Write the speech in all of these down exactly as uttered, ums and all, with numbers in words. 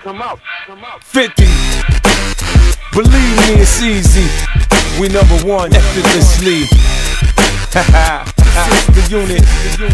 come out, come out. fifty. Believe me, it's easy. We number one effortlessly. Haha. The unit.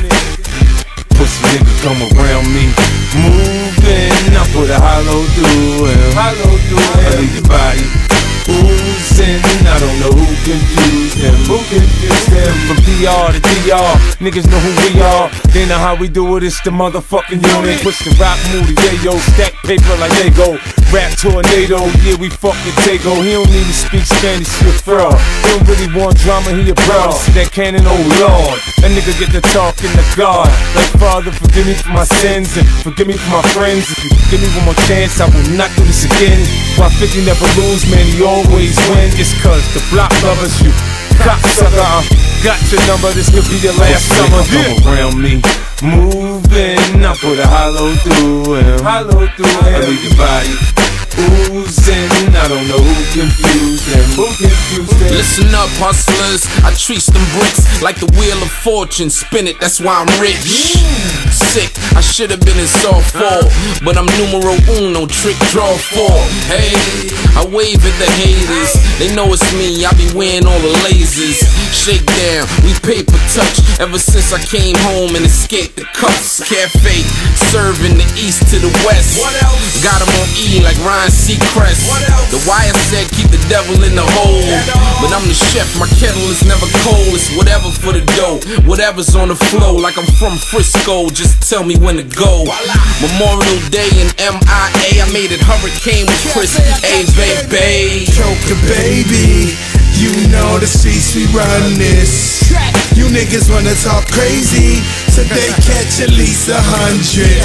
Pussy nigga come around me, moving. I put a hollow through him. Hollow through him. I leave your body oozing. I don't know who confused him. Who confused him? From P R to D R, niggas know who we are. They know how we do it. It's the motherfucking unit. Push the rock, moody, yeah yo, stack paper like Lego. Rap tornado, yeah we fucking Tego. He don't even speak Spanish, he a fraud. He don't really want drama, he a broad. See that cannon, oh lord. That nigga get to talking to God. Like Father, forgive me for my sins and forgive me for my friends. If you give me one more chance, I will not do this again. Why fifty never lose, man, he always win. It's cause the block lovers, you cocksucker. I got your number, this could be your last summer. Come around me, moving. I put a hollow through him. Hollow through him. I leave your body oozing. I don't know who confused him. Who confused him? Listen up, hustlers. I treat them bricks like the wheel of fortune. Spin it, that's why I'm rich. Sick, I should have been in soft four, but I'm numero uno, trick draw four. Hey, I wave at the haters. They know it's me, I be wearing all the lasers. Shake down, we paper touch. Ever since I came home and escaped the cuffs. Cafe, serving the east to the west. Got him on E like Ryan Seacrest. The wire said keep the devil in the hole, but I'm the chef, my kettle is never cold. It's whatever for the dough, whatever's on the flow. Like I'm from Frisco, just tell me when to go. Memorial Day in M I A, I made it Hurricane with Chris A, baby. Choker baby, you know the streets we run this. You niggas wanna talk crazy, so they catch at least a hundred.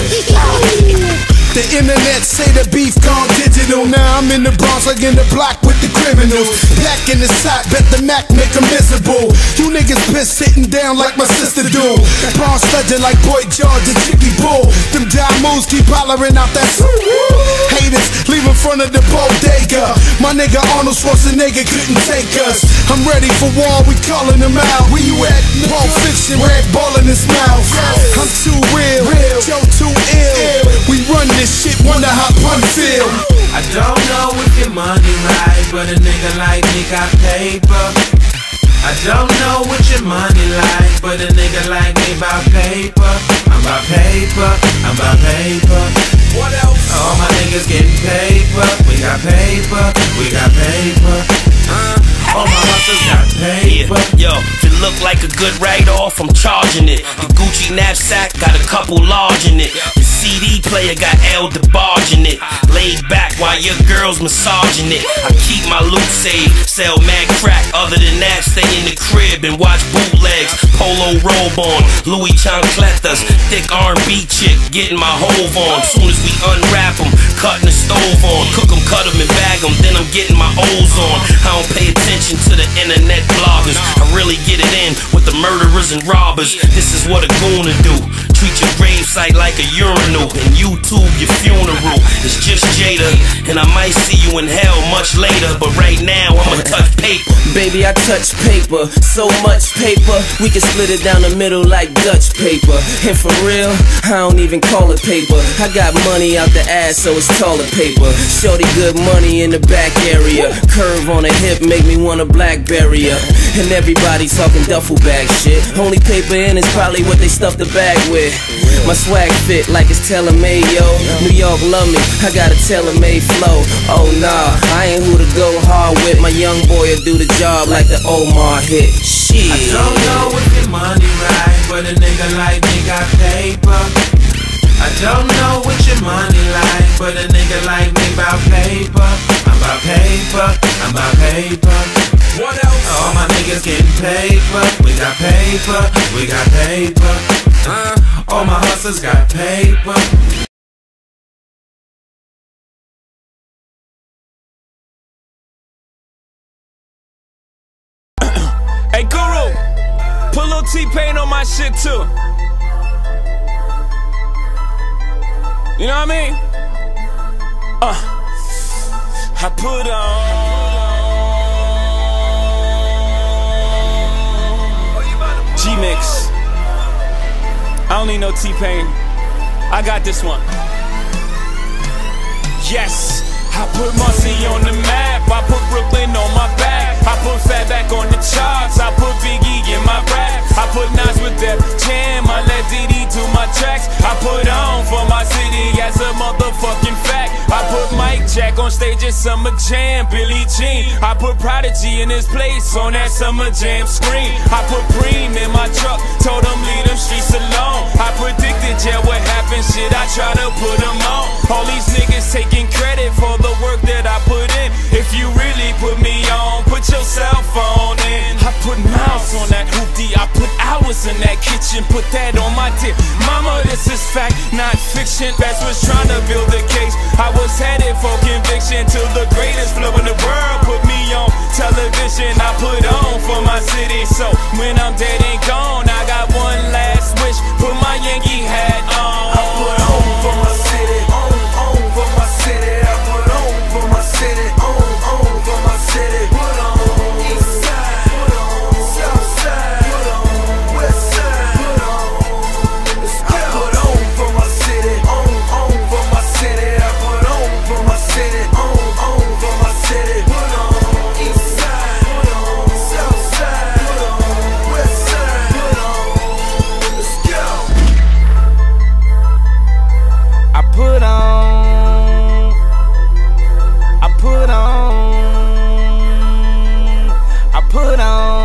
The internet say the beef gone digital. Now I'm in the Bronx like in the block with the criminals. Black in the side, bet the Mac make them miserable. You niggas pissed sitting down like my sister do. Bronx legend like Boy George and Chicky Bull. Them diamonds keep hollering out that haters leave in front of the bodega. My nigga Arnold Schwarzenegger couldn't take us. I'm ready for war, we calling them out. Where you at? Pulp Fiction, red ball in his mouth. I'm too real, Joe too ill. We run this shit, wonder how pun feel. I don't know if your money right, but a nigga like me got paper. I don't know what your money like, but a nigga like me about paper. I'm about paper, I'm about paper. What else? All my niggas getting paper. We got paper, we got paper. Uh, all my hustlers got paper. Yeah, yo, if it look like a good write-off, I'm charging it. The Gucci knapsack got a couple large in it. The C D player got El DeBarge in it. Laid back while your girl's massaging it. I keep my loot safe, sell mad crack. Other than that, stay in the crib and watch bootlegs. Polo robe on, Louis Chancletas. Thick R and B chick, getting my hove on. Soon as we unwrap them, cutting the stove on. Cook them, cut them and bag them, then I'm getting my O's on. I don't pay attention to the internet bloggers. I really get it in with the murderers and robbers. This is what a goon to do. Treat your gravesite like a urinal and YouTube your funeral. It's just Jada, and I might see you in hell much later, but right now I'ma touch paper. Baby, I touch paper, so much paper, we can split it down the middle like Dutch paper. And for real, I don't even call it paper. I got money out the ass, so it's taller paper. Shorty good money in the back area. Curve on the hip make me want a Blackberry. And everybody talking duffel bag shit. Only paper in is probably what they stuff the bag with. My swag fit like it's tailor-made, yo. New York love me, I got a tailor-made flow. Oh nah, I ain't who to go hard with. My young boy will do the job like the Omar hit. Shit. I don't know if your money right, but a nigga like me got paper. I don't know what your money like, but a nigga like me about paper. I'm about paper, I'm about paper. What else? All my niggas getting paper. We got paper, we got paper. Uh, all my hustlers got paper. Hey Guru, put a little T-Pain on my shit too. You know what I mean? Uh, I put on G-Mix. I don't need no T-Pain. I got this one. Yes, I put Marcy on the map, I put Brooklyn on my back, I put Fat back on the charts, I put Biggie in my rap, I put Nas with that jam, I let Diddy do my tracks, I put on for my city as a motherfucking fact. I put Mike Jack on stage at Summer Jam, Billie Jean, I put Prodigy in his place on that Summer Jam screen. I put Preem in my truck, told him leave them streets alone. I predicted, yeah, what happened, shit, I try to put them on. All these niggas taking credit for the work that I put in. If you really put me on, put your cell phone in. I put miles on that hoopty, I put hours in that kitchen, put that on my tip. Mama, this is fact, not fiction. Best was trying to build a case. I was headed for conviction till the greatest flow in the world put me on television. I put on for my city, so when I'm dead and gone, I got one last wish, put my Yankee hat on. I put on for my city, on, on for my city. I put on for my city, on, on for my city. Put on east side, put on south side, put on west side, put on. I put on for my city, on, on for my city. I put on for my city, on, on for my city. Put on east side, put on south side, put on west side, put on. Let's go. I put on, I put on, I put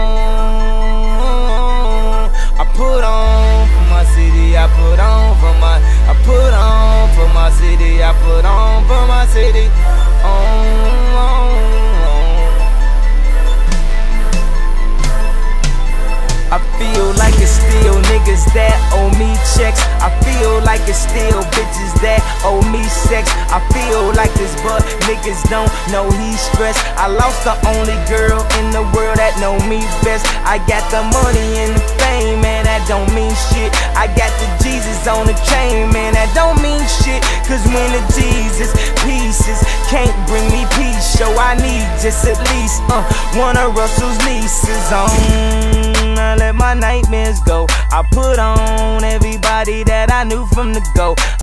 on, I put on for my city. I put on for my, I put on for my city. I put on for my city. On, on, on. I feel like it's still niggas that owe me checks. I feel like it's still bitches that owe me sex. I feel like this, but niggas don't know he's stressed. I lost the only girl in the world that know me best. I got the money and the fame, man, that don't mean shit. I got the Jesus on the chain, man, that don't mean shit. Cause when the Jesus pieces can't bring me peace, so I need just at least uh, one of Russell's nieces on. I let my nightmares go. I put on everybody that I knew from the go.